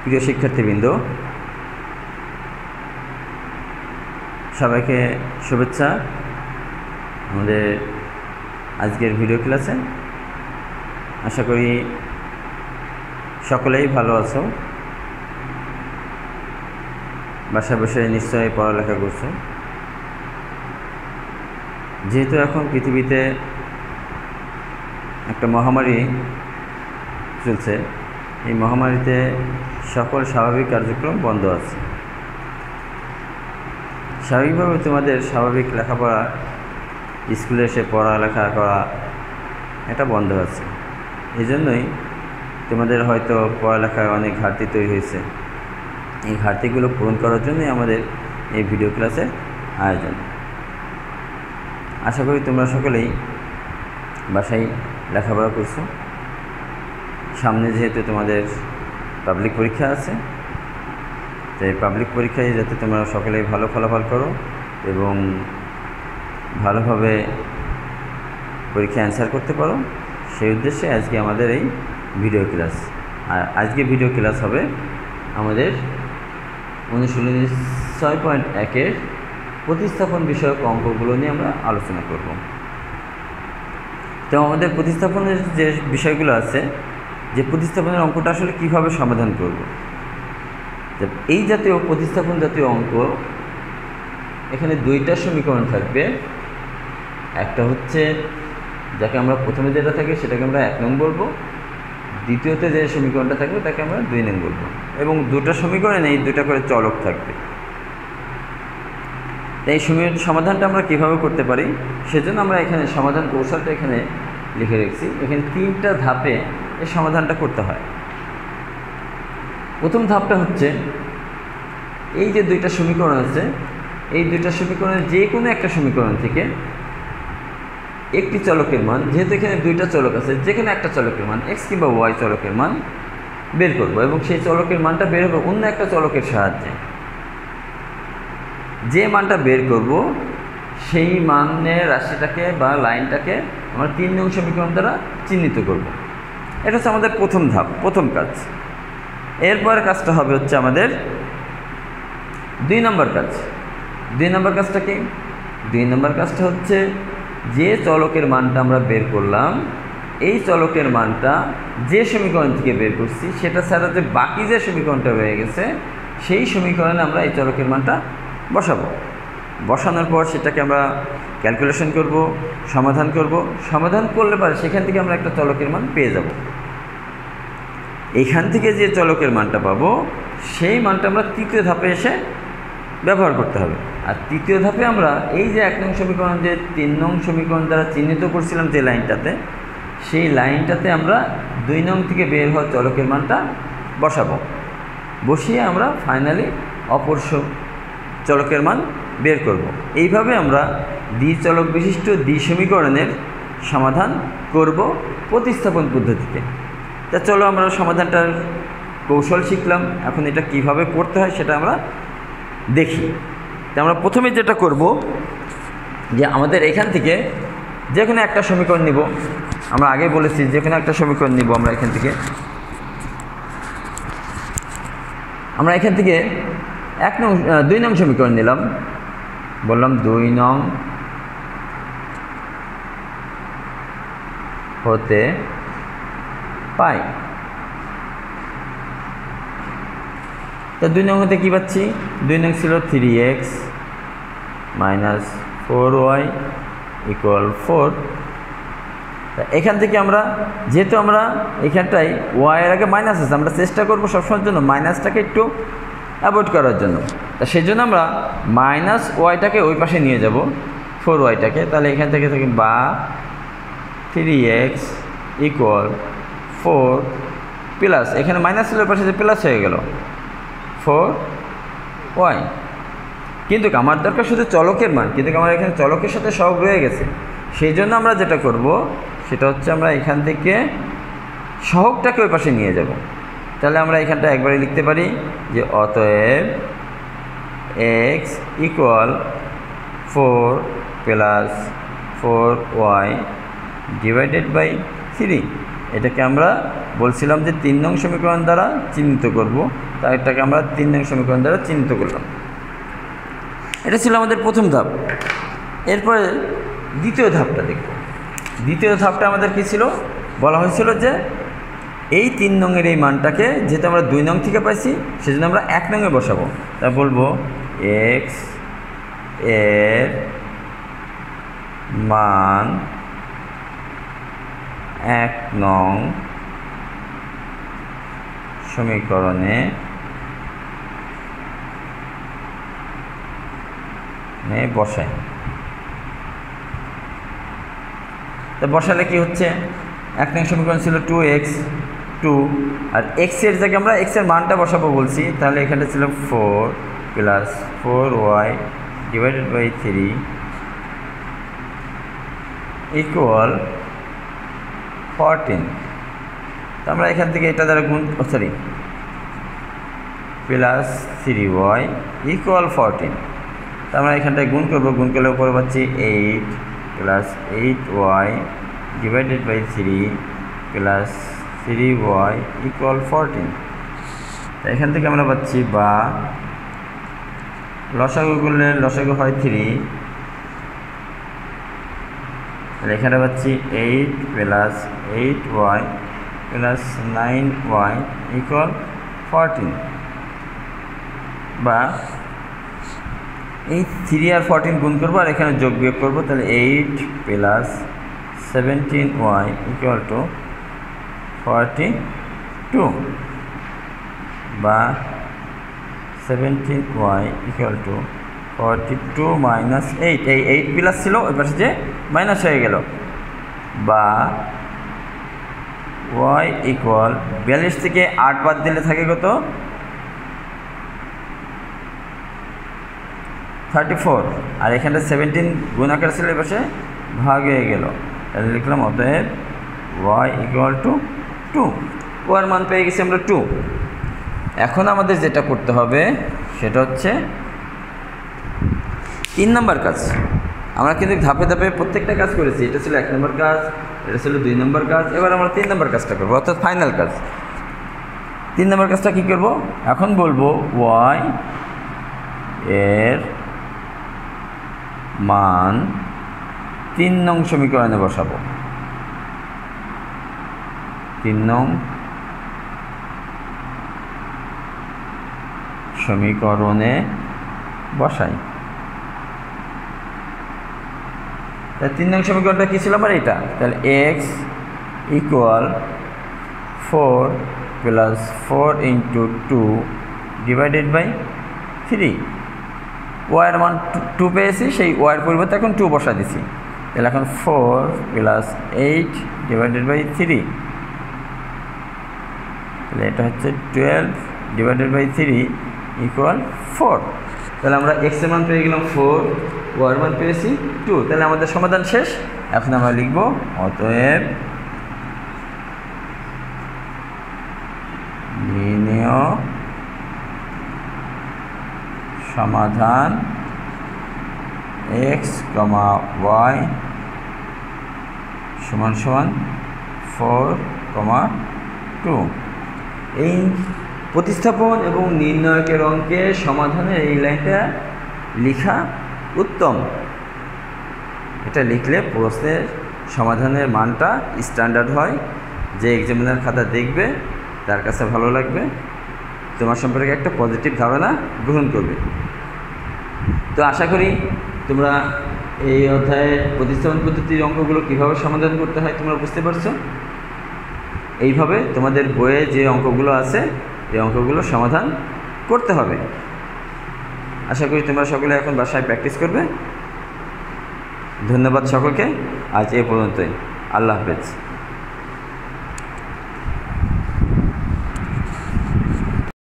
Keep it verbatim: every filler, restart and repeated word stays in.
প্রিয় শিক্ষার্থীবৃন্দ, সবাইকে শুভেচ্ছা আমাদের আজকের ভিডিও ক্লাসে। আশা করি সকলেই ভালো আছো, বাসায় বসে নিশ্চয়ই পড়ালেখা করছো। যেহেতু এখন পৃথিবীতে একটা মহামারী চলছে, এই মহামারীতে সকল স্বাভাবিক কার্যক্রম বন্ধ আছে। স্বাভাবিকভাবে তোমাদের স্বাভাবিক লেখাপড়া, স্কুলে এসে পড়ালেখা করা এটা বন্ধ আছে। এই জন্যই তোমাদের হয়তো পড়ালেখায় অনেক ঘাটতি তৈরি হয়েছে। এই ঘাটতিগুলো পূরণ করার জন্যই আমাদের এই ভিডিও ক্লাসের আয়োজন। আশা করি তোমরা সকলেই বাসায় লেখাপড়া করছো। সামনে যেহেতু তোমাদের পাবলিক পরীক্ষা আছে, তো এই পাবলিক পরীক্ষায় যাতে তোমরা সকলেই ভালো ফলাফল করো এবং ভালোভাবে পরীক্ষা অ্যান্সার করতে পারো, সেই উদ্দেশ্যে আজকে আমাদের এই ভিডিও ক্লাস। আর আজকে ভিডিও ক্লাস হবে আমাদের অনুশীলনী ছয় পয়েন্ট একের প্রতিস্থাপন বিষয়ক অঙ্কগুলো নিয়ে আমরা আলোচনা করব। তো আমাদের প্রতিস্থাপনের যে বিষয়গুলো আছে, যে প্রতিস্থাপনের অঙ্কটা আসলে কীভাবে সমাধান করব। এই জাতীয় প্রতিস্থাপন জাতীয় অঙ্ক, এখানে দুইটা সমীকরণ থাকবে। একটা হচ্ছে যাকে আমরা প্রথমে যেটা থাকে সেটাকে আমরা এক নং বলবো, দ্বিতীয়তে যে সমীকরণটা থাকবে তাকে আমরা দুই নং বলবো, এবং দুটো সমীকরণে এই দুটা করে চলক থাকবে। এই সমীকরণ সমাধানটা আমরা কীভাবে করতে পারি সেজন্য আমরা এখানে সমাধান কৌশলটা এখানে লিখে রেখেছি। এখানে তিনটা ধাপে এই সমাধানটা করতে হয়। প্রথম ধাপটা হচ্ছে এই যে দুইটা সমীকরণ আছে, এই দুইটা সমীকরণের যে কোনো একটা সমীকরণ থেকে একটি চলকের মান, যেহেতু এখানে দুইটা চলক আছে, যেখানে একটা চলকের মান এক্স কিংবা ওয়াই চলকের মান বের করব, এবং সেই চলকের মানটা বের হবে অন্য একটা চলকের সাহায্যে। যে মানটা বের করব সেই মানের রাশিটাকে বা লাইনটাকে আমরা তিন নং সমীকরণ দ্বারা চিহ্নিত করব। এটা হচ্ছে আমাদের প্রথম ধাপ, প্রথম কাজ। এরপর কাজটা হবে হচ্ছে আমাদের দুই নম্বর কাজ। দুই নম্বর কাজটা কি? দুই নম্বর কাজটা হচ্ছে যে চলকের মানটা আমরা বের করলাম, এই চলকের মানটা যে সমীকরণ থেকে বের করছি সেটা ছাড়া যে বাকি যে সমীকরণটা রয়ে গেছে সেই সমীকরণে আমরা এই চলকের মানটা বসাবো। বসানোর পর সেটাকে আমরা ক্যালকুলেশন করব, সমাধান করব। সমাধান করলে পরে সেখান থেকে আমরা একটা চলকের মান পেয়ে যাব। এইখান থেকে যে চলকের মানটা পাবো সেই মানটা আমরা তৃতীয় ধাপে এসে ব্যবহার করতে হবে। আর তৃতীয় ধাপে আমরা এই যে এক নং সমীকরণ, যে তিন নং সমীকরণ দ্বারা চিহ্নিত করছিলাম যে লাইনটাতে, সেই লাইনটাতে আমরা দুই নং থেকে বের হওয়া চলকের মানটা বসাবো। বসিয়ে আমরা ফাইনালি অপর চলকের মান বের করব। এইভাবে আমরা দ্বি চলক বিশিষ্ট দ্বি সমীকরণের সমাধান করব প্রতিস্থাপন পদ্ধতিতে। তা চলো আমরা সমাধানটার কৌশল শিখলাম, এখন এটা কিভাবে করতে হয় সেটা আমরা দেখি। তা আমরা প্রথমে যেটা করব যে আমাদের এখান থেকে যে কোনো একটা সমীকরণ নিব। আমরা আগে বলেছি যে কোনো একটা সমীকরণ নিব। আমরা এখান থেকে আমরা এখান থেকে এক নং দুই নং সমীকরণ নিলাম, বললাম দুই নং হতে পাই। তো দুই নং হতে কী পাচ্ছি? দুই নং ছিল three x minus four y equal four. এখান থেকে আমরা যেহেতু আমরা এখানটায় ওয়াইয়ের আগে মাইনাস আছে, আমরা চেষ্টা করবো সবসময়ের জন্য মাইনাসটাকে একটু অ্যাভয়েড করার জন্য। তা সেই জন্য আমরা মাইনাস ওয়াইটাকে ওই পাশে নিয়ে যাব, ফোর ওয়াইটাকে। তাহলে এখান থেকে থেকে বা three x equal four plus, এখানে মাইনাস ছিল ওই পাশে যে প্লাস হয়ে গেল ফোর ওয়াই। কিন্তু আমার দরকার শুধু চলকের মান, কিন্তু আমার এখানে চলকের সাথে সব রয়ে গেছে। সেই জন্য আমরা যেটা করব সেটা হচ্ছে আমরা এখান থেকে সহগটাকে ওই পাশে নিয়ে যাব। তাহলে আমরা এখানটা একবারে লিখতে পারি যে অতএব x equal four plus four y divided by three. এটাকে আমরা বলছিলাম যে তিন নং সমীকরণ দ্বারা চিহ্নিত করব। তাই এটাকে আমরা তিন নং সমীকরণ দ্বারা চিহ্নিত করলাম। এটা ছিল আমাদের প্রথম ধাপ। এরপরে দ্বিতীয় ধাপটা দেখব। দ্বিতীয় ধাপটা আমাদের কী ছিল? বলা হয়েছিল যে এই তিন নংয়ের এই মানটাকে যেহেতু আমরা দুই নং থেকে পাইছি সেজন্য আমরা এক নংয়ে বসাবো। তা বলবো এক্স এর মান এক নং সমীকরণে বসাই। তো বসালে কি হচ্ছে? এক নং সমীকরণ ছিল টু এক্স টু, আর এক্সের জায়গায় আমরা এক্সের মানটা বসাবো বলছি, তাহলে এখানে ছিল four plus four y divided by three equal fourteen. তো আমরা এখান থেকে এটা দ্বারা গুণ sorry plus three y equal fourteen. তো আমরা এখানটায় গুণ করবো, গুণ করলে উপরে পাচ্ছি eight plus eight y divided by three plus three y equal fourteen. তো এখান থেকে আমরা পাচ্ছি বা লসাগু করলে লসাগু হয় থ্রি, তাহলে এখানে পাচ্ছি eight plus eight y plus nine y equal fourteen. বা এই থ্রি আর ফোরটিন গুণ করবো আর এখানে যোগ বিয়োগ করবো, তাহলে eight plus seventeen y equal to forty two. বা seventeen y equal to forty two minus eight. এই এইট প্লাস ছিল ওই পাশে যে মাইনাস হয়ে গেল। বা ওয়াই ইকুয়াল বিয়াল্লিশ থেকে আট বাদ দিলে থাকে কত? Thirty four. আর এখানে সেভেন্টিন গুণ আকার ছিল এই পাশে ভাগ হয়ে গেল, তাহলে লিখলাম অতএব ওয়াই ইকুয়াল টু টু। ওয়ার মান পেয়ে গেছি আমরা টু। এখন আমাদের যেটা করতে হবে সেটা হচ্ছে তিন নম্বর কাজ। আমরা কিন্তু ধাপে ধাপে প্রত্যেকটা কাজ করেছি। এটা ছিল এক নম্বর কাজ, এটা ছিল দুই নম্বর কাজ, এবার আমরা তিন নম্বর কাজটা করবো, অর্থাৎ ফাইনাল কাজ। তিন নম্বর কাজটা কী করবো? এখন বলবো ওয়াই এর মান তিন নং সমীকরণে বসাবো। তিন নং সমীকরণে বসাই। তাহলে তিন নং সমীকরণটা কী ছিল আমার? এটা। তাহলে x equal four plus four into two divided by three. ওয়াইয়ের মান টু পেয়েছি, সেই ওয়াইয়ের পরিবর্তে এখন টু বসা দিছি। তাহলে এখন four plus eight divided by three, তাহলে এটা হচ্ছে twelve divided by three equal four. তাহলে আমরা এক্স এর মান পেয়ে গেলাম ফোর, ওয়াইয়ের মান পেয়েছি টু। তাহলে আমাদের সমাধান শেষ। এখন আমরা লিখব অতএব লিনিয় সমাধান এক্স কমা ওয়াই সমান সমান ফোর কমা টু। এই প্রতিস্থাপন এবং নির্ণয়কের অঙ্কে সমাধানের এই লাইনটা লেখা উত্তম। এটা লিখলে প্রশ্নের সমাধানের মানটা স্ট্যান্ডার্ড হয়, যে এক্সামিনার খাতা দেখবে তার কাছে ভালো লাগবে, তোমার সম্পর্কে একটা পজিটিভ ধারণা গ্রহণ করবে। তো আশা করি তোমরা এই অধ্যায়ে প্রতিস্থাপন পদ্ধতির অঙ্কগুলো কীভাবে সমাধান করতে হয় তোমরা বুঝতে পারছো। এইভাবে তোমাদের বইয়ে যে অঙ্কগুলো আছে এই অঙ্কগুলো সমাধান করতে হবে। আশা করি তোমরা সকলে এখন বাসায় প্র্যাকটিস করবে। ধন্যবাদ সকলকে। আজ এ পর্যন্তই। আল্লাহ হাফেজ।